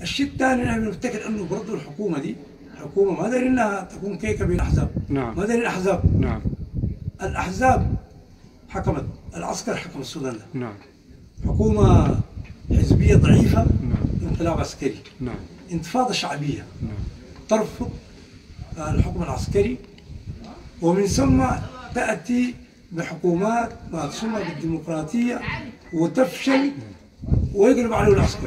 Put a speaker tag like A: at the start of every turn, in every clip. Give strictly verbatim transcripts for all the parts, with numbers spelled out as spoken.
A: الشيء الثاني نحن نفتكر انه برضه الحكومه دي حكومه ما داري انها تكون كيكه بين احزاب.
B: نعم.
A: ما داري الاحزاب.
B: نعم.
A: الاحزاب حكمت، العسكر حكم السودان ده.
B: نعم.
A: حكومه حزبيه ضعيفه.
B: نعم.
A: انقلاب عسكري.
B: نعم.
A: انتفاضه شعبيه.
B: نعم.
A: ترفض الحكم العسكري، ومن ثم تاتي بحكومات ما تسمى بالديمقراطيه وتفشل ويقلب عليه العسكر.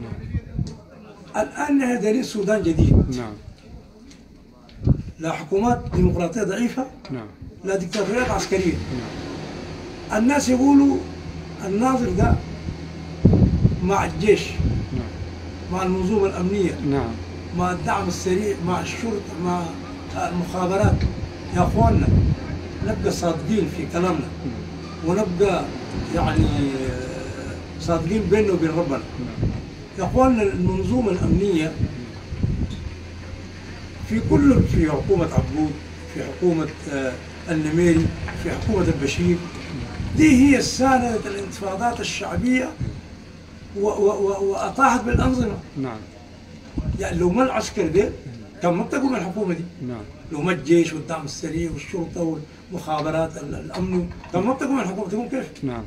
A: الان نحن دايرين سودان جديد.
B: نعم.
A: لا حكومات ديمقراطيه ضعيفه.
B: نعم.
A: لا ديكتاتوريات عسكريه.
B: نعم.
A: الناس يقولوا الناظر ده مع الجيش.
B: نعم.
A: مع المنظومه الامنيه.
B: نعم.
A: مع الدعم السريع، مع الشرطه، مع المخابرات. يا اخواننا نبقى صادقين في كلامنا، ونبقى يعني صادقين بيننا وبين ربنا. يا اخواننا المنظومه الامنيه في كل، في حكومه عبود، في حكومه النميري، في حكومه البشير، دي هي ساندت الانتفاضات الشعبيه واطاحت بالانظمه.
B: نعم.
A: يعني لو ما العسكر ده كان ما بتقوم الحكومه دي.
B: نعم.
A: لو ما الجيش والدعم السريع والشرطه والمخابرات الامن كان ما بتقوم الحكومه، تقوم كيف؟
B: نعم.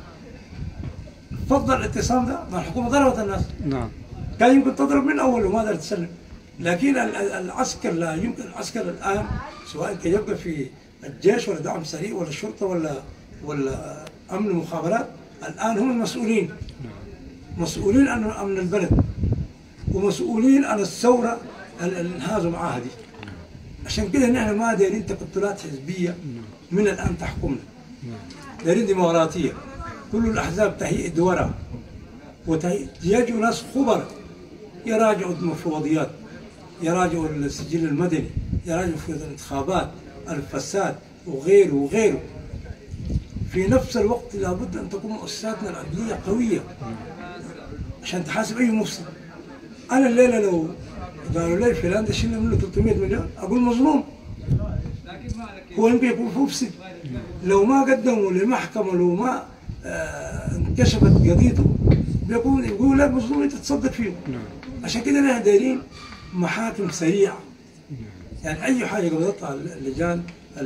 A: فضل الاعتصام ده، ما الحكومه ضربت الناس.
B: نعم.
A: كان يمكن تضرب من اول وما قدرت تسلم، لكن العسكر لا يمكن، العسكر الان سواء كان يبقى في الجيش ولا دعم سريع ولا الشرطه ولا ولا امن مخابرات، الان هم المسؤولين. مسؤولين عن امن البلد، ومسؤولين عن الثوره اللي انهازوا معاها دي. عشان كده نحن ما دايرين تكتلات حزبيه من الان تحكمنا. دايرين ديمقراطيه، كل الاحزاب تهيئ دورها، ويجوا ناس خبراء يراجعوا المفوضيات، يراجعوا السجل المدني، يراجعوا في الانتخابات، الفساد وغيره وغيره. في نفس الوقت لابد ان تكون مؤسساتنا العدليه قويه عشان تحاسب اي مفسد. انا الليله لو قالوا لي فلان ده شلنا منه ثلاثمئة مليون، اقول مظلوم. هو يمكن يكون مفسد. لو ما قدموا للمحكمه، لو ما آه انكشفت قضيته، بيقول يقول لك مظلوم انت تصدق فيه. عشان كده نحن دايرين محاكم سريعه. يعني اي حاجه قبل تطلع اللجان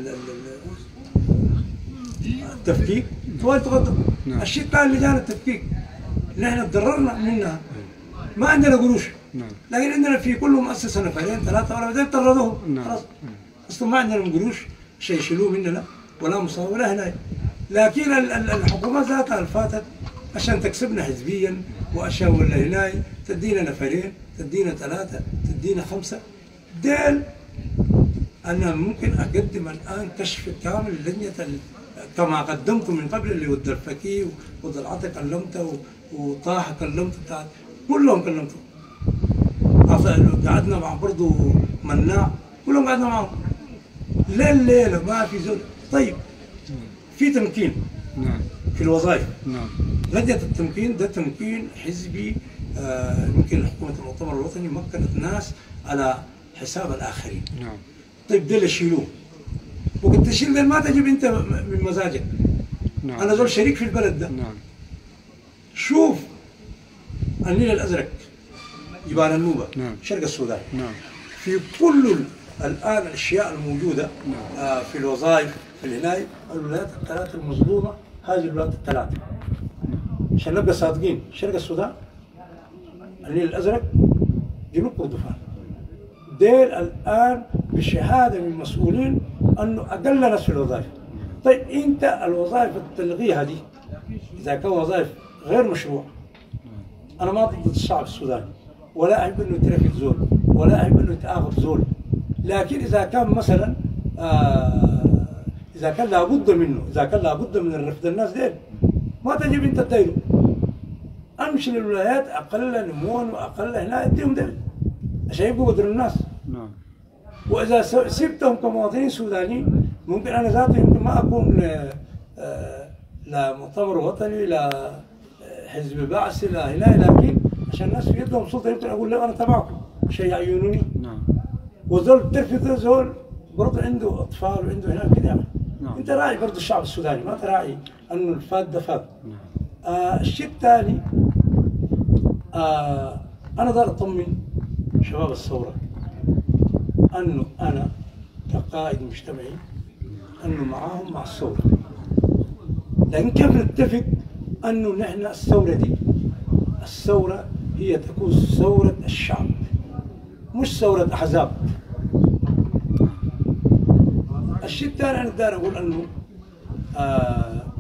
A: التفكيك طوال تقدم. الشيء الثاني لجان التفكيك نحن تضررنا منها، ما عندنا قروش، لكن عندنا في كل مؤسسه نفرين ثلاثه ولا بعدين طردوهم خلاص. اصلا ما عندنا قروش شيء يشيلوه مننا ولا مصاب ولا هنا. لكن الحكومات ذاتها اللي فاتت عشان تكسبنا حزبيا واشياء ولا هنا، تدينا نفرين، تدينا ثلاثه، تدينا خمسه. ديل انا ممكن اقدم الان كشف كامل للجنه كما قدمت من قبل، اللي ود الفكي وضلعتك كلمته وطه كلمته، بتاع كلهم كلمته. قعدنا مع برضه مناع، كلهم قعدنا معهم. ليل ليله ما في زول. طيب في تمكين.
B: نعم.
A: في الوظائف.
B: نعم.
A: لجنه التمكين ده تمكين حزبي. آه يمكن حكومه المؤتمر الوطني مكنت ناس على حساب الاخرين.
B: نعم.
A: طيب دول يشيلوه، وقت تشيل دول ما تجيب انت من مزاجك.
B: نعم.
A: انا زول شريك في البلد ده.
B: نعم.
A: شوف النيل الازرق، جبال النوبه،
B: نعم.
A: شرق السودان،
B: نعم. في
A: كل الان الاشياء الموجوده
B: نعم.
A: آه في الوظائف في العنايه، الولايات الثلاث المظلومه هذه الولايات الثلاث. عشان نبقى صادقين، شرق السودان، النيل الازرق، جنوب كردفان، ديل الان بشهاده من مسؤولين انه اقل ناس في الوظائف. طيب انت الوظائف التلغيها دي اذا كان وظائف غير مشروع، انا ما ضد الشعب السوداني ولا احب انه يترفد زول ولا احب انه يتآخذ زول، لكن اذا كان مثلا آه اذا كان لابد منه، اذا كان لابد من رفد الناس ديل، ما تجيب انت تديله. امشي للولايات اقل نموا واقل هنا اديهم ديل عشان يبقوا بدر الناس.
B: نعم.
A: واذا سبتهم كمواطنين سودانيين، ممكن انا ذاتي يمكن ما اكون لا مؤتمر وطني، لا حزب بعث، لا هنا، لكن عشان الناس في يدهم سلطه يمكن اقول لهم انا تبعكم شيء يعينوني.
B: نعم.
A: وزول ترفض زول برضه عنده اطفال وعنده هنا كده يعني.
B: نعم.
A: انت راعي برضه الشعب السوداني، ما تراعي انه الفات ده فات.
B: نعم.
A: آه الشيء الثاني، آه انا دار اطمن شباب الثوره انه انا كقائد مجتمعي انه معاهم مع الثوره، لكن كيف نتفق انه نحن الثوره دي الثوره هي تكون ثوره الشعب مش ثوره احزاب. الشيء الثاني انا داير اقول انه آه